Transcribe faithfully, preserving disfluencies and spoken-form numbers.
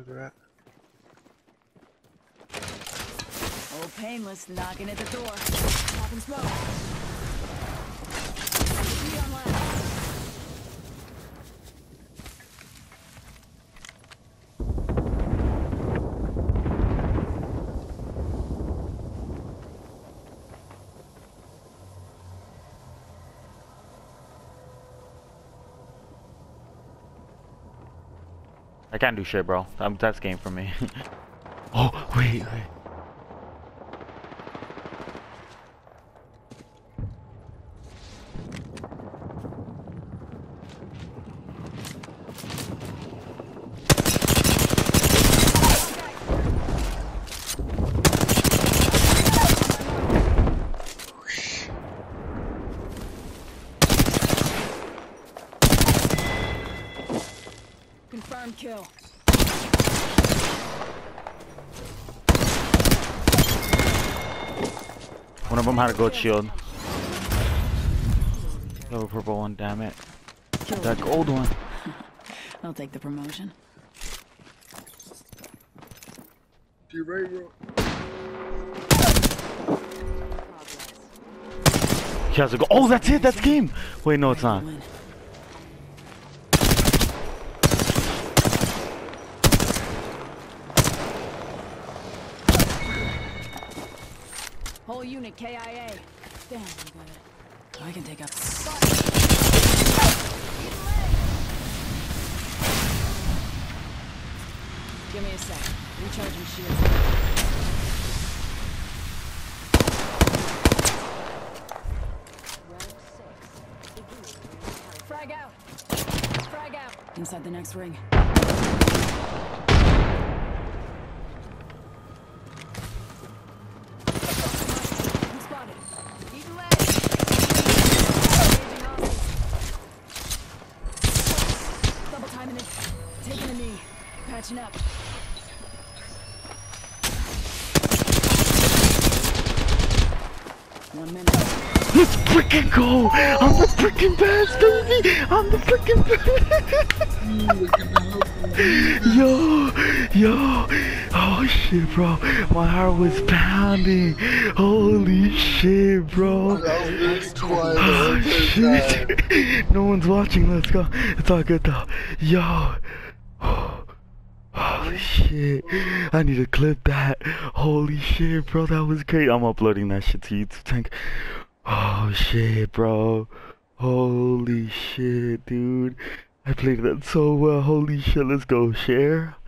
that. Old Painless knocking at the door. Popping smoke. Be online. I can't do shit, bro. Um, that's game for me. Oh, wait, wait. Confirmed kill. One of them had a gold shield. Little purple one, damn it. That gold one. I'll take the promotion. You ready, bro? He has a go. Oh, that's it. That's game. Wait, no, it's not. Whole unit K I A. Damn, I'm good. I can take up. Give me a sec. Recharging shields. Frag out. Frag out. Inside the next ring. Taking a knee. Patching up. One minute. Let's freaking go! I'm the freaking best, baby! I'm the freaking best! Yo! Yo! Oh shit, bro. My heart was pounding. Holy shit, bro. Oh shit. No one's watching. Let's go. It's all good though. Yo! Holy shit. I need to clip that. Holy shit, bro. That was great. I'm uploading that shit to YouTube. Tank. Oh shit, bro. Holy shit, dude. I played that so well. Holy shit. Let's go. Share.